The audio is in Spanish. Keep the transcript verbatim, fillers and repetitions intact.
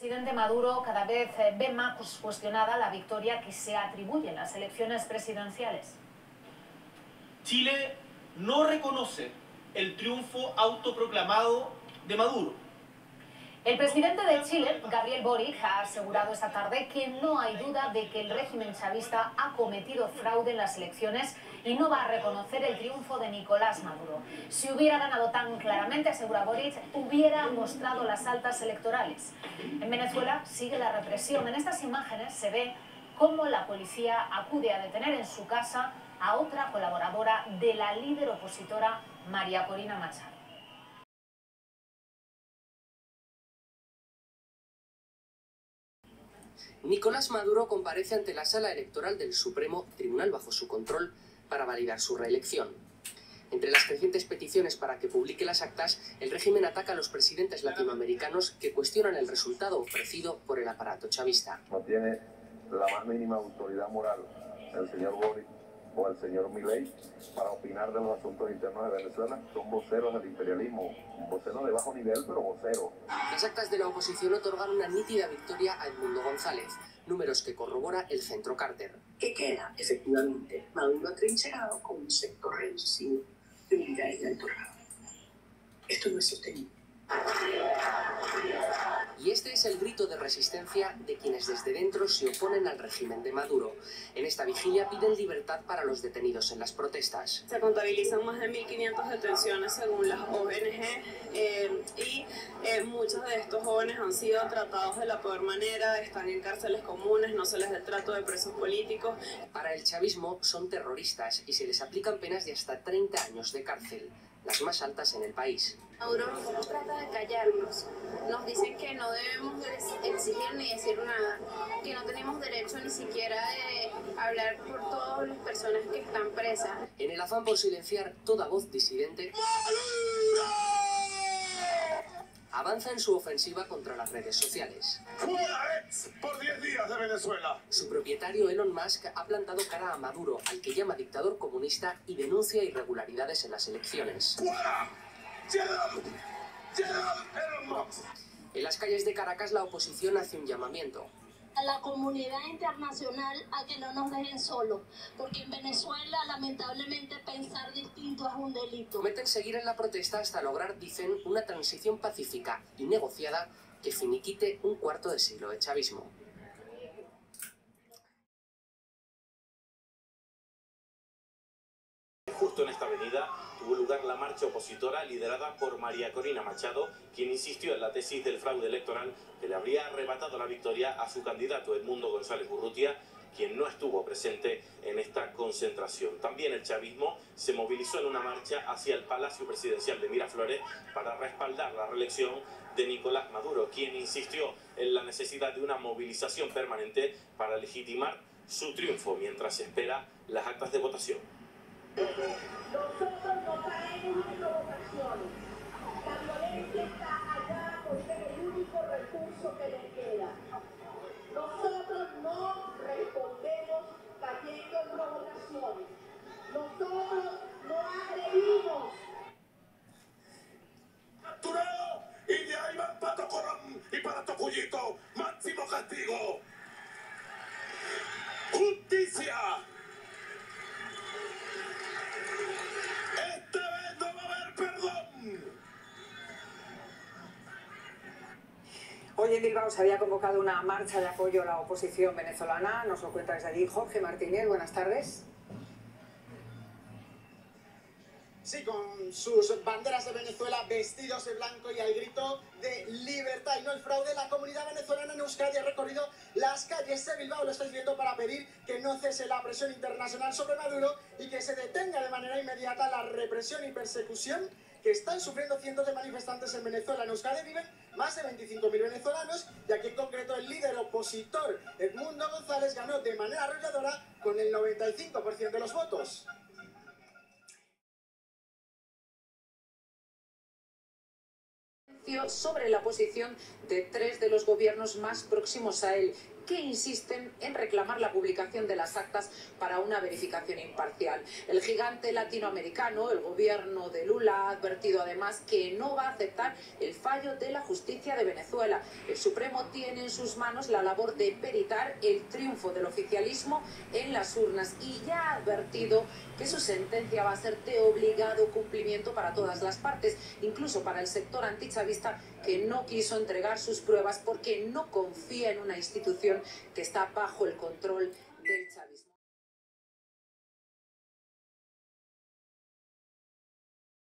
El presidente Maduro cada vez ve más cuestionada la victoria que se atribuye en las elecciones presidenciales. Chile no reconoce el triunfo autoproclamado de Maduro. El presidente de Chile, Gabriel Boric, ha asegurado esta tarde que no hay duda de que el régimen chavista ha cometido fraude en las elecciones y no va a reconocer el triunfo de Nicolás Maduro. Si hubiera ganado tan claramente, asegura Boric, hubiera mostrado las altas electorales. En Venezuela sigue la represión. En estas imágenes se ve cómo la policía acude a detener en su casa a otra colaboradora de la líder opositora María Corina Machado. Nicolás Maduro comparece ante la Sala Electoral del Supremo Tribunal bajo su control para validar su reelección. Entre las crecientes peticiones para que publique las actas, el régimen ataca a los presidentes latinoamericanos que cuestionan el resultado ofrecido por el aparato chavista. No tiene la más mínima autoridad moral el señor Boric o el señor Milei para opinar de los asuntos internos de Venezuela. Son voceros del imperialismo, voceros de bajo nivel, pero voceros. Las actas de la oposición otorgaron una nítida victoria a Edmundo González, números que corrobora el Centro Carter. Que queda, efectivamente, Maduro atrincherado con un sector reducido de unidades de alto rango. Esto no es sostenible. Y este es el grito de resistencia de quienes desde dentro se oponen al régimen de Maduro. En esta vigilia piden libertad para los detenidos en las protestas. Se contabilizan más de mil quinientas detenciones según las O N G eh, y eh, muchos de estos jóvenes han sido tratados de la peor manera, están en cárceles comunes, no se les da el trato de presos políticos. Para el chavismo son terroristas y se les aplican penas de hasta treinta años de cárcel, las más altas en el país. Maduro nos trata de callarnos, nos dicen que no debemos exigir ni decir nada, que no tenemos derecho ni siquiera de hablar por todas las personas que están presas. En el afán por silenciar toda voz disidente, avanza en su ofensiva contra las redes sociales. ¡Fuera ex por diez días de Venezuela! Su propietario Elon Musk ha plantado cara a Maduro, al que llama dictador comunista y denuncia irregularidades en las elecciones. ¡Fuera! ¡Llegan! ¡Llegan Elon Musk! En las calles de Caracas la oposición hace un llamamiento a la comunidad internacional a que no nos dejen solos, porque en Venezuela lamentablemente pensar distinto es un delito. Prometen seguir en la protesta hasta lograr, dicen, una transición pacífica y negociada que finiquite un cuarto de siglo de chavismo. Justo en esta avenida tuvo lugar la marcha opositora liderada por María Corina Machado, quien insistió en la tesis del fraude electoral que le habría arrebatado la victoria a su candidato Edmundo González Urrutia, quien no estuvo presente en esta concentración. También el chavismo se movilizó en una marcha hacia el Palacio Presidencial de Miraflores para respaldar la reelección de Nicolás Maduro, quien insistió en la necesidad de una movilización permanente para legitimar su triunfo mientras espera las actas de votación. Nosotros no caemos en provocaciones. La violencia está allá porque es el único recurso que les queda. Nosotros no respondemos cayendo en provocaciones. Nosotros no agredimos. ¡Capturado! Y de ahí van para Tocorón y para Tocuyito. ¡Máximo castigo! ¡Justicia! Hoy en Bilbao se había convocado una marcha de apoyo a la oposición venezolana. Nos lo cuenta desde allí Jorge Martínez. Buenas tardes. Sí, con sus banderas de Venezuela vestidos de blanco y al grito de libertad y no el fraude, la comunidad venezolana en Euskadi ha recorrido las calles de Bilbao, lo estáis viendo, para pedir que no cese la presión internacional sobre Maduro y que se detenga de manera inmediata la represión y persecución que están sufriendo cientos de manifestantes en Venezuela. En Euskadi viven más de veinticinco mil venezolanos y aquí en concreto el líder opositor Edmundo González ganó de manera arrolladora con el noventa y cinco por ciento de los votos. Sobre la posición de tres de los gobiernos más próximos a él, que insisten en reclamar la publicación de las actas para una verificación imparcial. El gigante latinoamericano, el gobierno de Lula, ha advertido además que no va a aceptar el fallo de la justicia de Venezuela. El Supremo tiene en sus manos la labor de peritar el triunfo del oficialismo en las urnas y ya ha advertido que su sentencia va a ser de obligado cumplimiento para todas las partes, incluso para el sector antichavista que no quiso entregar sus pruebas porque no confía en una institución que está bajo el control del chavismo.